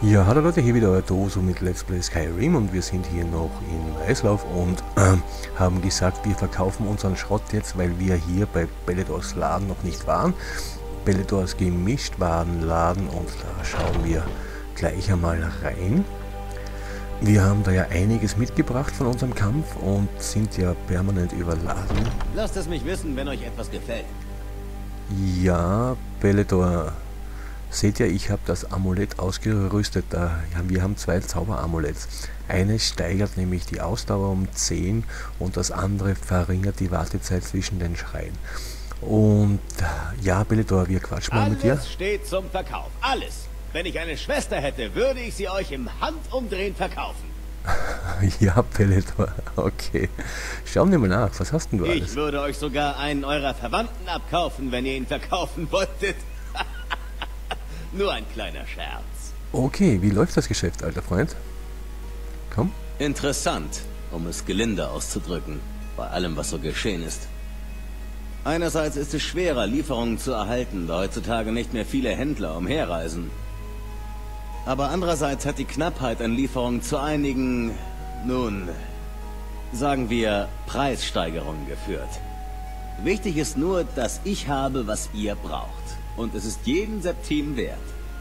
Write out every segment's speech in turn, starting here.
Ja, hallo Leute, hier wieder euer Doso mit Let's Play Skyrim und wir sind hier noch in Reislauf und haben gesagt, wir verkaufen unseren Schrott jetzt, weil wir hier bei Beledors Laden noch nicht waren. Beledors Gemischtwarenladen, und da schauen wir gleich einmal rein. Wir haben da ja einiges mitgebracht von unserem Kampf und sind ja permanent überladen. Lasst es mich wissen, wenn euch etwas gefällt. Ja, Beledor. Seht ihr, ich habe das Amulett ausgerüstet. Wir haben zwei Zauberamulets. Eines steigert nämlich die Ausdauer um 10 und das andere verringert die Wartezeit zwischen den Schreien. Und ja, Beledor, wir quatschen mal mit dir. Alles steht zum Verkauf. Alles. Wenn ich eine Schwester hätte, würde ich sie euch im Handumdrehen verkaufen. Ja, Beledor, okay. Schauen wir mal nach, was hast denn du alles? Ich würde euch sogar einen eurer Verwandten abkaufen, wenn ihr ihn verkaufen wolltet. Nur ein kleiner Scherz. Okay, wie läuft das Geschäft, alter Freund? Komm. Interessant, um es gelinde auszudrücken, bei allem, was so geschehen ist. Einerseits ist es schwerer, Lieferungen zu erhalten, da heutzutage nicht mehr viele Händler umherreisen. Aber andererseits hat die Knappheit an Lieferungen zu einigen, nun, sagen wir, Preissteigerungen geführt. Wichtig ist nur, dass ich habe, was ihr braucht. Und es ist jeden Septim wert.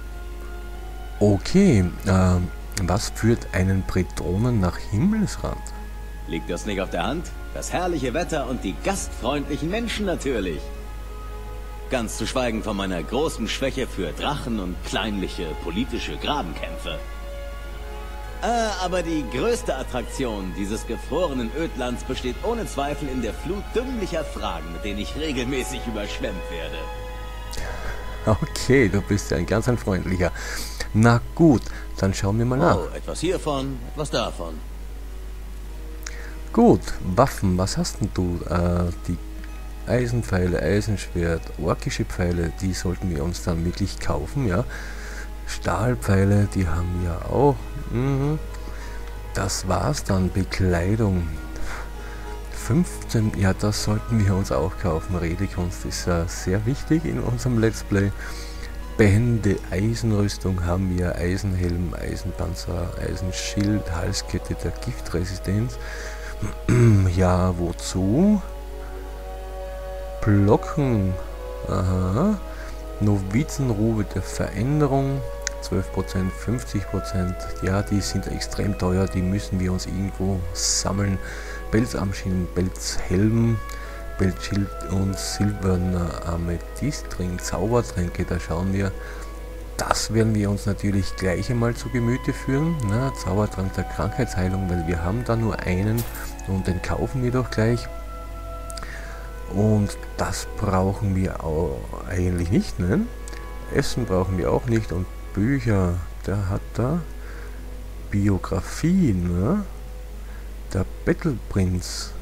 Okay, was führt einen Bretonen nach Himmelsrand? Liegt das nicht auf der Hand? Das herrliche Wetter und die gastfreundlichen Menschen natürlich. Ganz zu schweigen von meiner großen Schwäche für Drachen und kleinliche politische Grabenkämpfe. Aber die größte Attraktion dieses gefrorenen Ödlands besteht ohne Zweifel in der Flut dümmlicher Fragen, mit denen ich regelmäßig überschwemmt werde. Okay, du bist ja ein freundlicher. Na gut, dann schauen wir mal nach. Oh, etwas hiervon, etwas davon. Gut, Waffen, was hast denn du? Die Eisenpfeile, Eisenschwert, orkische Pfeile, die sollten wir uns dann wirklich kaufen, ja. Stahlpfeile, die haben wir auch. Das war's dann, Bekleidung. 15, ja, das sollten wir uns auch kaufen. Redekunst ist sehr wichtig in unserem Let's Play. Bände, Eisenrüstung haben wir, Eisenhelm, Eisenpanzer, Eisenschild, Halskette der Giftresistenz. Ja, wozu? Blocken, aha. Novizenruhe der Veränderung, 12%, 50%, ja, die sind extrem teuer, die müssen wir uns irgendwo sammeln. Pelzarmschienen, Pelzhelm, Pelzschild und silberner Amethystring, Zaubertränke, da schauen wir. Das werden wir uns natürlich gleich einmal zu Gemüte führen. Na, Zaubertrank der Krankheitsheilung, weil wir haben da nur einen und den kaufen wir doch gleich. Und das brauchen wir auch eigentlich nicht, ne? Essen brauchen wir auch nicht und Bücher, der hat da Biografie, ne? Der Bettelprinz.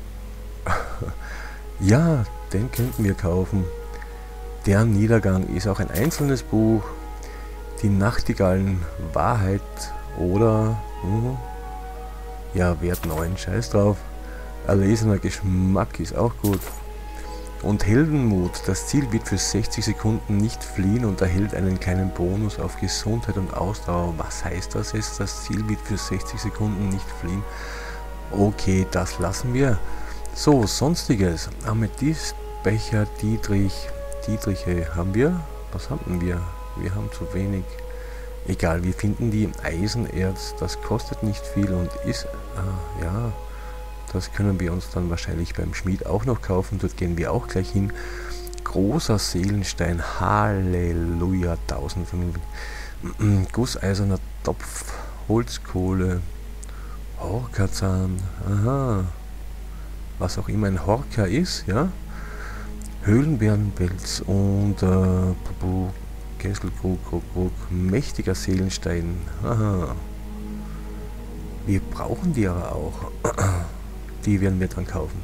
Ja, den könnten wir kaufen. Der Niedergang ist auch ein einzelnes Buch. Die Nachtigallen Wahrheit oder ja, Wert 9, scheiß drauf. Erlesener Geschmack ist auch gut. Und Heldenmut. Das Ziel wird für 60 Sekunden nicht fliehen und erhält einen kleinen Bonus auf Gesundheit und Ausdauer. Was heißt das jetzt? Das Ziel wird für 60 Sekunden nicht fliehen. Okay, das lassen wir. So, sonstiges. Amethyst, Becher, Dietriche haben wir. Was haben wir? Wir haben zu wenig. Egal, wir finden die Eisenerz. Das kostet nicht viel und ist, ja, das können wir uns dann wahrscheinlich beim Schmied auch noch kaufen. Dort gehen wir auch gleich hin. Großer Seelenstein, Halleluja, 1500. Gusseiserner Topf, Holzkohle, Horkerzahn, aha, was auch immer ein Horker ist, ja, Höhlenbärenpelz und Kesselkrug, mächtiger Seelenstein, aha, wir brauchen die aber auch, die werden wir dann kaufen.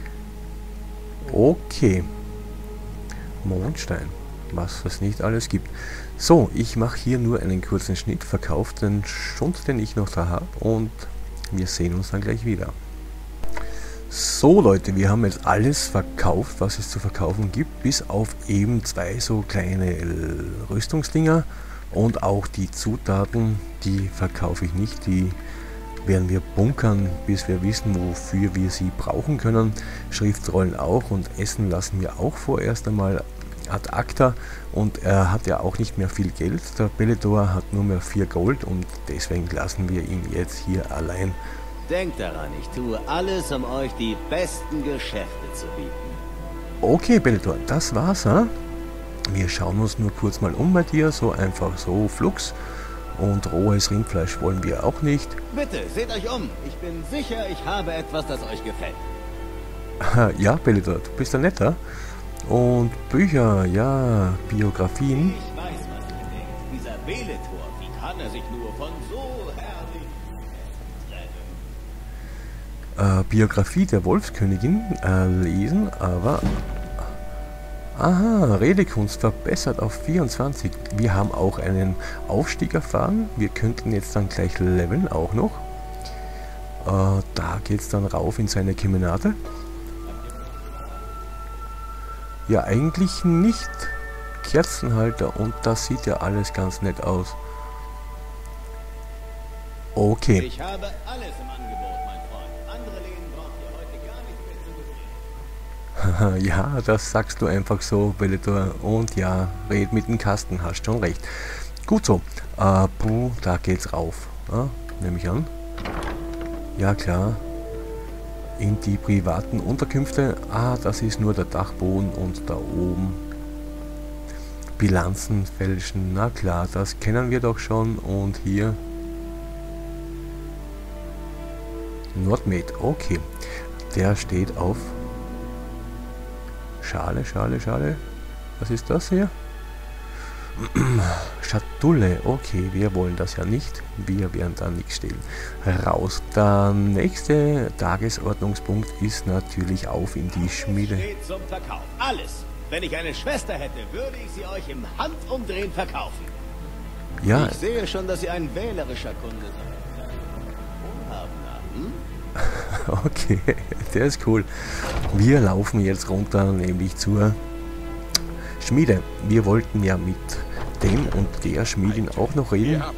Okay, Mondstein, was es nicht alles gibt. So, ich mache hier nur einen kurzen Schnitt, verkaufe den Schund, den ich noch da habe und wir sehen uns dann gleich wieder. So Leute, wir haben jetzt alles verkauft, was es zu verkaufen gibt, bis auf eben zwei so kleine Rüstungsdinger. Und auch die Zutaten, die verkaufe ich nicht, die werden wir bunkern, bis wir wissen, wofür wir sie brauchen können. Schriftrollen auch und Essen lassen wir auch vorerst einmal ad acta. Und er hat ja auch nicht mehr viel Geld. Der Beledor hat nur mehr 4 Gold und deswegen lassen wir ihn jetzt hier allein. Denkt daran, ich tue alles, um euch die besten Geschäfte zu bieten. Okay, Beledor, das war's. Wir schauen uns nur kurz mal um bei dir, so einfach so flugs. Und rohes Rindfleisch wollen wir auch nicht. Bitte, seht euch um. Ich bin sicher, ich habe etwas, das euch gefällt. Ja, Beledor, du bist ein netter. Und Bücher, ja, Biografien. Ich weiß, was ihr denkt. Dieser Beledor, wie kann er sich nur von so herrlichen... Biografie der Wolfskönigin lesen, aber... Aha, Redekunst verbessert auf 24. Wir haben auch einen Aufstieg erfahren. Wir könnten jetzt dann gleich leveln, auch noch. Da geht es dann rauf in seine Kemenate. Ja, eigentlich nicht. Kerzenhalter und das sieht ja alles ganz nett aus. Okay. Ich habe alles im Angebot, mein Freund. Andere Läden braucht ihr heute gar nicht mehr zu befehlen. Ja, das sagst du einfach so, Beledor. Und ja, red mit dem Kasten, hast schon recht. Gut so. Da geht's rauf. Nehme ich an. Ja, klar. In die privaten Unterkünfte. Das ist nur der Dachboden und da oben. Bilanzen fälschen. Na klar, das kennen wir doch schon. Und hier. Nordmed. Okay. Der steht auf. Schale. Was ist das hier? Schatulle. Okay, wir wollen das ja nicht. Wir werden da nichts stehlen. Raus. Der nächste Tagesordnungspunkt ist natürlich auf in die Schmiede. Steht zum Verkauf. Alles. Wenn ich eine Schwester hätte, würde ich sie euch im Handumdrehen verkaufen. Ja. Ich sehe schon, dass ihr ein wählerischer Kunde seid. Unhabender, hm? Okay, der ist cool. Wir laufen jetzt runter, nämlich zur Schmiede. Wir wollten ja mit dem und der Schmiedin auch noch reden. Ihr habt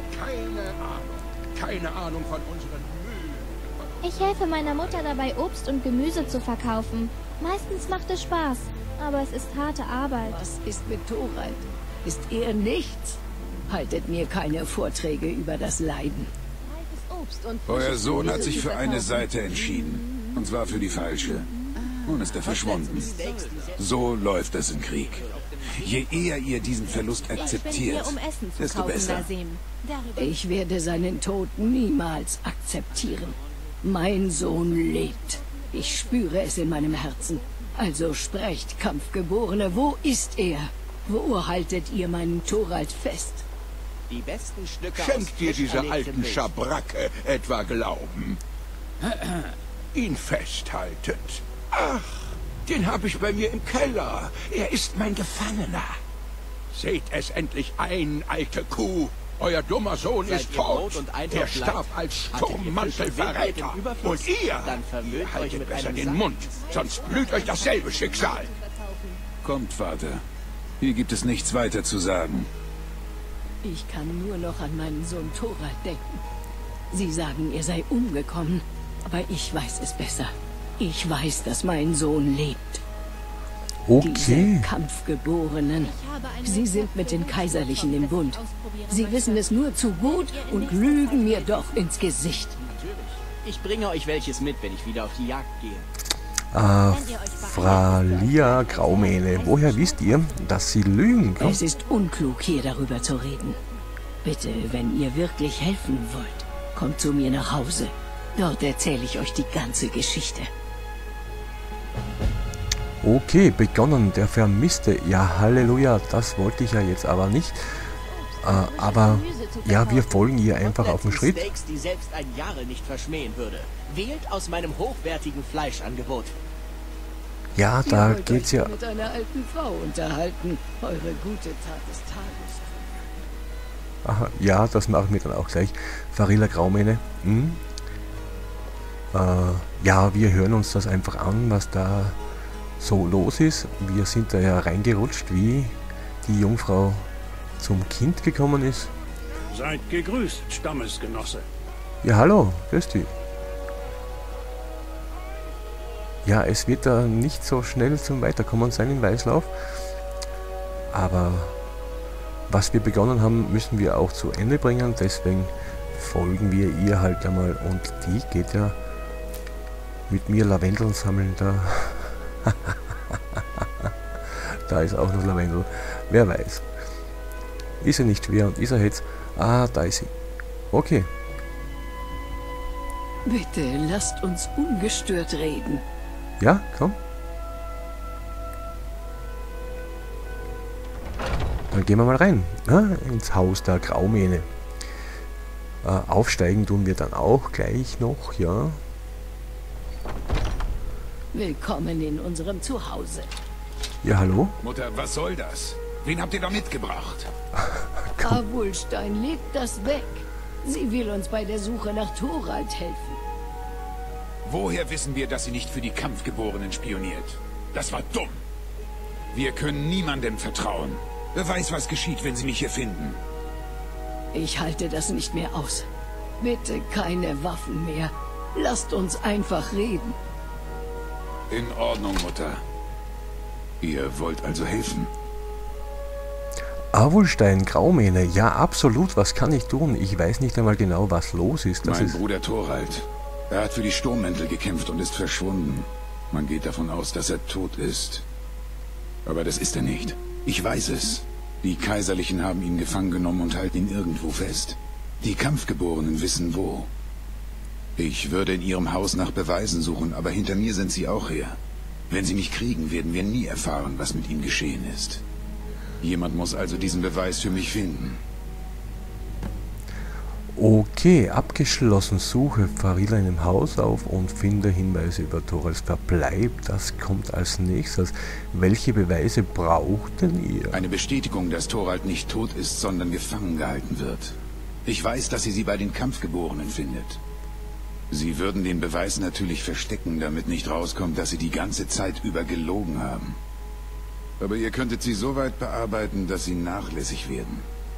keine Ahnung von unseren Mühen. Ich helfe meiner Mutter dabei, Obst und Gemüse zu verkaufen. Meistens macht es Spaß, aber es ist harte Arbeit. Was ist mit Thorald? Ist er nichts? Haltet mir keine Vorträge über das Leiden. Euer Sohn hat sich für eine Seite entschieden. Und zwar für die falsche. Nun ist er verschwunden. So läuft es im Krieg. Je eher ihr diesen Verlust akzeptiert, desto besser. Ich werde seinen Tod niemals akzeptieren. Mein Sohn lebt. Ich spüre es in meinem Herzen. Also sprecht, Kampfgeborene, wo ist er? Wo haltet ihr meinen Thorald fest? Die besten Stücke Schenkt dir diese alten Schabracke etwa Glauben? Ihn festhaltend. Ach, den habe ich bei mir im Keller. Er ist mein Gefangener. Seht es endlich ein, alte Kuh. Euer dummer Sohn ist tot. Er starb als Sturmmantelverräter. Und ihr haltet besser den Mund, sonst blüht euch dasselbe Schicksal. Kommt, Vater. Hier gibt es nichts weiter zu sagen. Ich kann nur noch an meinen Sohn Thorald denken. Sie sagen, er sei umgekommen, aber ich weiß es besser. Ich weiß, dass mein Sohn lebt. Okay. Diese Kampfgeborenen, sie sind mit den Kaiserlichen im Bund. Sie wissen es nur zu gut und lügen mir doch ins Gesicht. Ich bringe euch welches mit, wenn ich wieder auf die Jagd gehe. Fralia Graumähne. Woher wisst ihr, dass sie lügen? Es ist unklug, hier darüber zu reden. Bitte, wenn ihr wirklich helfen wollt, kommt zu mir nach Hause. Dort erzähle ich euch die ganze Geschichte. Okay, begonnen, der Vermisste. Ja, Halleluja, das wollte ich ja jetzt aber nicht. Aber ja, wir folgen ihr einfach auf den Schritt. Steaks, die selbst ein Jarl nicht verschmähen würde. Wählt aus meinem hochwertigen Fleischangebot. Ja, da geht's ja. Mit einer alten Frau unterhalten. Eure gute Tat des Tages. Aha, ja, das machen wir dann auch gleich. Farilla Graumähne. Ja, wir hören uns das einfach an, was da so los ist. Wir sind da ja reingerutscht wie die Jungfrau zum Kind gekommen ist. Seid gegrüßt, Stammesgenosse. Ja, hallo, grüß dich. Ja, es wird da nicht so schnell zum Weiterkommen sein in Weißlauf. Aber was wir begonnen haben, müssen wir auch zu Ende bringen. Deswegen folgen wir ihr halt einmal. Und die geht ja mit mir Lavendeln sammeln. Da ist auch noch Lavendel. Wer weiß. Ist er nicht schwer und ist er jetzt... Ah, da ist sie. Okay. Bitte lasst uns ungestört reden. Ja, komm. Dann gehen wir mal rein. Ins Haus der Graumähne. Aufsteigen tun wir dann auch gleich noch, ja. Willkommen in unserem Zuhause. Ja, hallo? Mutter, was soll das? Wen habt ihr da mitgebracht? Avulstein legt das weg. Sie will uns bei der Suche nach Thorald helfen. Woher wissen wir, dass sie nicht für die Kampfgeborenen spioniert? Das war dumm. Wir können niemandem vertrauen. Wer weiß, was geschieht, wenn sie mich hier finden. Ich halte das nicht mehr aus. Bitte keine Waffen mehr. Lasst uns einfach reden. In Ordnung, Mutter. Ihr wollt also helfen? Avulstein, Graumähne, ja absolut, was kann ich tun? Ich weiß nicht einmal genau, was los ist. Mein Bruder Thorald. Er hat für die Sturmmäntel gekämpft und ist verschwunden. Man geht davon aus, dass er tot ist. Aber das ist er nicht. Ich weiß es. Die Kaiserlichen haben ihn gefangen genommen und halten ihn irgendwo fest. Die Kampfgeborenen wissen wo. Ich würde in ihrem Haus nach Beweisen suchen, aber hinter mir sind sie auch her. Wenn sie mich kriegen, werden wir nie erfahren, was mit ihm geschehen ist. Jemand muss also diesen Beweis für mich finden. Okay, abgeschlossen. Suche Farila in dem Haus auf und finde Hinweise über Thoralds Verbleib. Das kommt als nächstes. Welche Beweise braucht denn ihr? Eine Bestätigung, dass Thorald nicht tot ist, sondern gefangen gehalten wird. Ich weiß, dass sie bei den Kampfgeborenen findet. Sie würden den Beweis natürlich verstecken, damit nicht rauskommt, dass sie die ganze Zeit über gelogen haben. Aber ihr könntet sie so weit bearbeiten, dass sie nachlässig werden.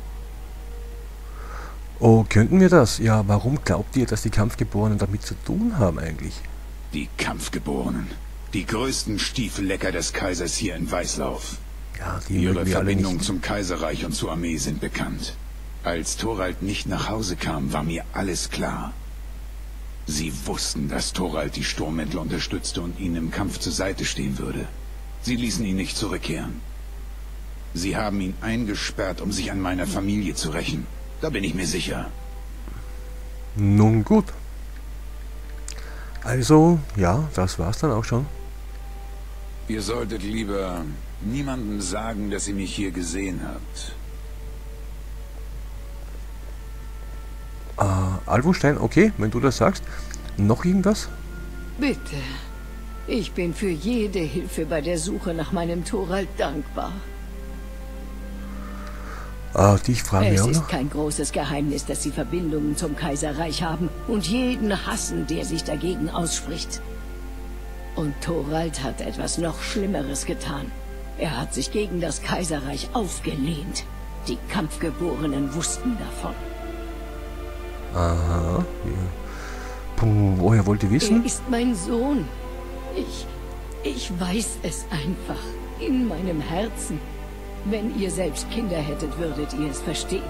Oh, könnten wir das? Ja, warum glaubt ihr, dass die Kampfgeborenen damit zu tun haben eigentlich? Die Kampfgeborenen. Die größten Stiefellecker des Kaisers hier in Weißlauf. Ja, die Ihre Verbindungen zum Kaiserreich und zur Armee sind bekannt. Als Thorald nicht nach Hause kam, war mir alles klar. Sie wussten, dass Thorald die Sturmmäntel unterstützte und ihnen im Kampf zur Seite stehen würde. Sie ließen ihn nicht zurückkehren. Sie haben ihn eingesperrt, um sich an meiner Familie zu rächen. Da bin ich mir sicher. Nun gut. Also, ja, das war's dann auch schon. Ihr solltet lieber niemandem sagen, dass ihr mich hier gesehen habt. Avulstein, okay, wenn du das sagst. Noch irgendwas? Bitte. Ich bin für jede Hilfe bei der Suche nach meinem Thorald dankbar. Dich fragen wir auch noch. Es ist kein großes Geheimnis, dass sie Verbindungen zum Kaiserreich haben und jeden hassen, der sich dagegen ausspricht. Und Thorald hat etwas noch Schlimmeres getan. Er hat sich gegen das Kaiserreich aufgelehnt. Die Kampfgeborenen wussten davon. Aha. Ja. Puh, woher wollt ihr wissen? Er ist mein Sohn. Ich weiß es einfach. In meinem Herzen. Wenn ihr selbst Kinder hättet, würdet ihr es verstehen.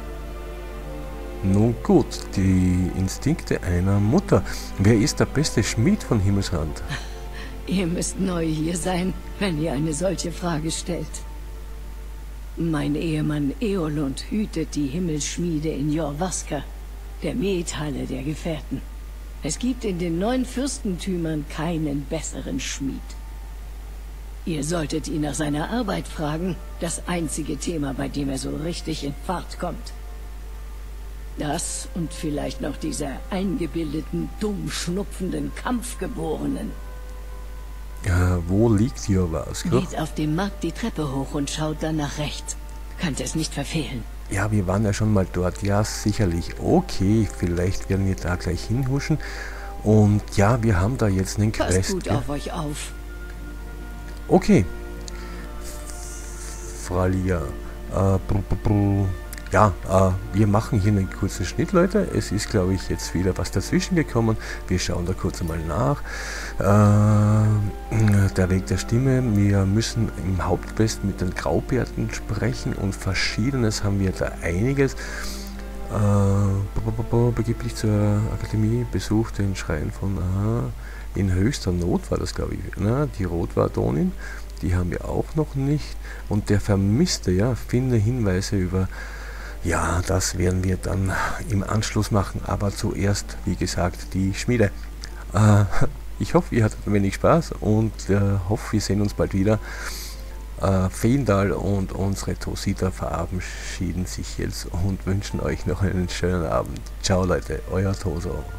Nun gut, die Instinkte einer Mutter. Wer ist der beste Schmied von Himmelsrand? Ihr müsst neu hier sein, wenn ihr eine solche Frage stellt. Mein Ehemann Eolund hütet die Himmelsschmiede in Jorvaska, der Methalle der Gefährten. Es gibt in den 9 Fürstentümern keinen besseren Schmied. Ihr solltet ihn nach seiner Arbeit fragen, das einzige Thema, bei dem er so richtig in Fahrt kommt. Das und vielleicht noch diese eingebildeten, dumm schnupfenden Kampfgeborenen. Ja, wo liegt hier was? Geht auf dem Markt die Treppe hoch und schaut dann nach rechts. Könnt es nicht verfehlen. Ja, wir waren ja schon mal dort. Ja, sicherlich. Okay, vielleicht werden wir da gleich hinhuschen. Und ja, wir haben da jetzt einen Quest. Passt gut auf euch auf. Okay. Fralia. Ja, wir machen hier einen kurzen Schnitt, Leute. Es ist, glaube ich, jetzt wieder was dazwischen gekommen. Wir schauen da kurz einmal nach. Der Weg der Stimme. Wir müssen im Hauptquest mit den Graubärten sprechen und Verschiedenes haben wir da einiges. Begeblich zur Akademie, besucht den Schrein von in höchster Not war das, glaube ich. Die Rotwardonin, die haben wir auch noch nicht. Und der Vermisste, ja, finde Hinweise über. Ja, das werden wir dann im Anschluss machen, aber zuerst, wie gesagt, die Schmiede. Ich hoffe, ihr hattet ein wenig Spaß und hoffe, wir sehen uns bald wieder. Feendal und unsere Tosita verabschieden sich jetzt und wünschen euch noch einen schönen Abend. Ciao Leute, euer Toso.